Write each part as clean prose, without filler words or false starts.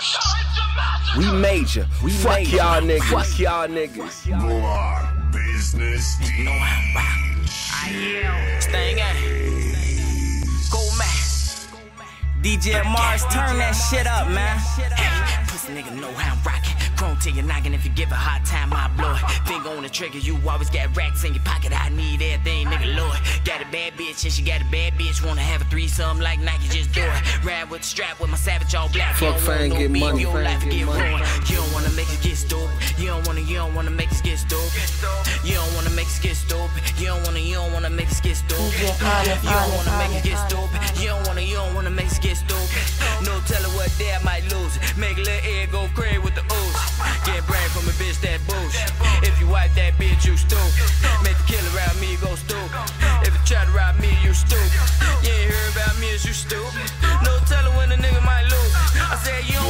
We major. Fuck y'all niggas. Fuck y'all niggas. More business deals. Staying at Go man. DJ Mars, turn that shit up, man. Pussy nigga know how I'm rockin'. Chrome till you're knocking. If you give a hard time, I blow it. Finger on the trigger, you always got racks in your pocket. I need everything, nigga, Lord. Got a bad bitch, and she got a bad bitch. Wanna have a threesome like Nike, just do it. Ride with the strap with my savage all black. Fuck fame, get money. Your life get ruined. You don't wanna make us get stupid. You don't wanna make us get stupid. You don't wanna make us get stupid. You don't wanna make us get stupid. You don't wanna make us get stupid. You don't wanna make us get stupid. No telling what day I might lose it. Make a little egg go crazy with the ooze. Get brain from a bitch that bullshit. If you wipe that bitch, you stupid. Make the kill around me, go stupid. If you try to rob me, you stupid. You ain't heard about me, is you stupid? No telling when a nigga might lose. I said you don't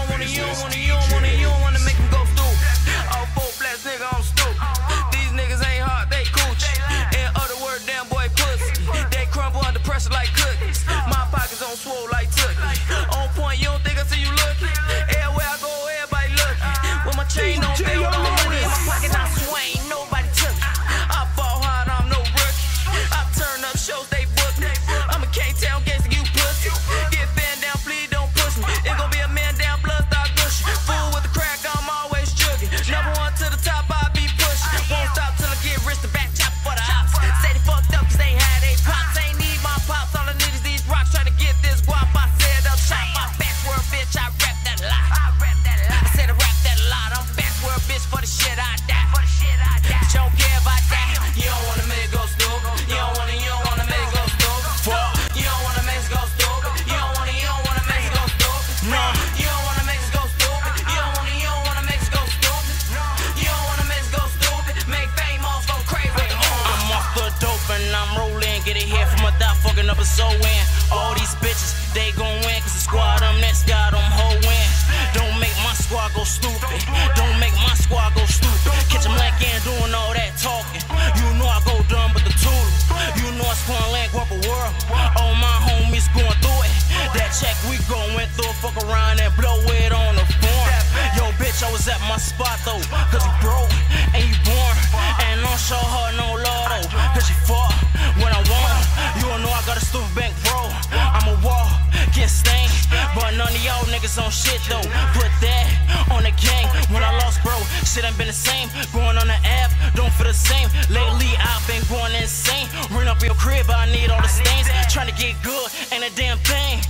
wanna make him go stupid. All 4 blacks nigga, I'm stupid. These niggas ain't hard, they coochie. In other words, damn boy pussy. They crumble under pressure like cookies. My pockets on swole like Tookie. On point, you don't think I see you looking? Everywhere I go, everybody looking. With my chain on, bill, all my money in my pocket, I swing, nobody took it. I ball hard, I'm no rookie. I turn up shows, they book me. I'm a K-Town gangster, you pussy. Get banned down, please don't push me. It gon' be a man down, blood start gushing. Fool with the crack, I'm always jugging. Number 1 to the top, I be pushing. Won't stop till I get rich, the back chop for the ops. Say they fucked up, cause they had they pops. Ain't need my pops, all I need is these rocks. Trying to get this guap, I said up shop. My backward bitch, I rap that lot. I said I rap that lot. I'm backward bitch for the shit I die. But you don't care if I die. You don't wanna make it go stupid. You don't wanna make it go stupid. Fuck. You don't wanna make it go stupid. You don't wanna make it go stupid. No. You don't wanna make it go stupid. You don't wanna make it go stupid. You don't wanna make it go stupid. Make fame off go crazy. I'm off the dope and I'm rolling. Get it here from a thought fucking up a so in. All these bitches, they gon' win. Cause the squad, them next got them whole win. Don't make my squad go stupid. Don't make my squad go stupid. Catch them like in doing all that talking. You know I go dumb but the tool. You know I spawn land, guap a world. All my homies going through it. That check we going through, fuck around and blow it on the phone. Yo bitch, I was at my spot though. Cause you broke and you born. And don't show her no lotto. Cause she fought when I won. You don't know I got a stupid bank bro. I'm a wall, get stained. But none of y'all niggas on shit though. Put that on the gang. When I lost bro, shit ain't been the same. Going on the app, don't feel the same. Lately I've been going insane. Ring up your crib, but I need all the stains. Trying to get good, ain't a damn thing.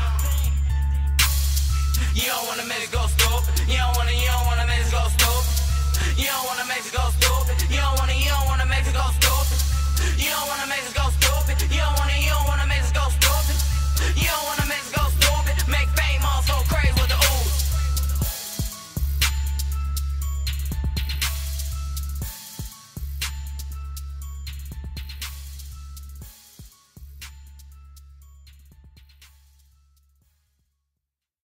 You don't wanna make it go stupid. You don't wanna make it go stupid. You don't wanna make it go stupid. You don't wanna